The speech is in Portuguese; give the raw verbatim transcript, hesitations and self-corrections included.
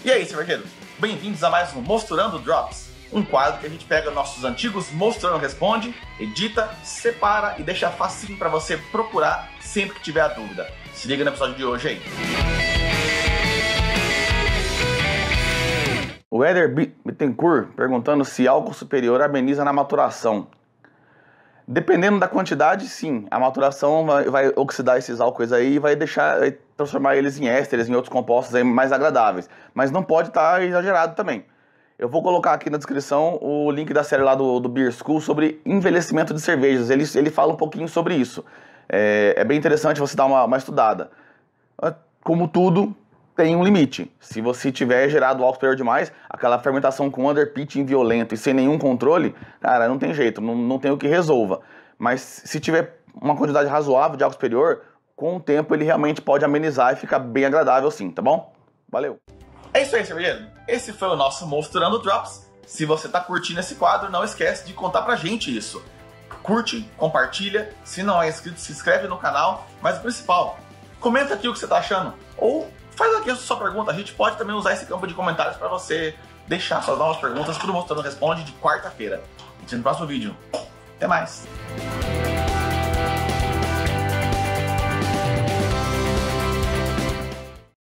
E aí, cervejeiro? Bem-vindos a mais um Mostrando Drops, um quadro que a gente pega nossos antigos Mostrando Responde, edita, separa e deixa facinho para você procurar sempre que tiver a dúvida. Se liga no episódio de hoje aí. O Éder Bittencourt perguntando se álcool superior ameniza na maturação. Dependendo da quantidade, sim. A maturação vai, vai oxidar esses álcoois aí e vai deixar, vai transformar eles em ésteres, em outros compostos aí mais agradáveis. Mas não pode estar exagerado também. Eu vou colocar aqui na descrição o link da série lá do, do Beer School sobre envelhecimento de cervejas. Ele, ele fala um pouquinho sobre isso. É, é bem interessante você dar uma, uma estudada. Como tudo, tem um limite. Se você tiver gerado álcool superior demais, aquela fermentação com underpitching violento e sem nenhum controle, cara, não tem jeito, não, não tem o que resolva. Mas se tiver uma quantidade razoável de álcool superior, com o tempo ele realmente pode amenizar e ficar bem agradável sim, tá bom? Valeu! É isso aí, cervejeiro. Esse foi o nosso Mostrando Drops. Se você tá curtindo esse quadro, não esquece de contar pra gente isso. Curte, compartilha, se não é inscrito, se inscreve no canal, mas o principal, comenta aqui o que você tá achando, ou faz aqui a sua pergunta. A gente pode também usar esse campo de comentários para você deixar suas novas perguntas, tudo Mostrando Responde de quarta-feira. A gente se vê no próximo vídeo. Até mais!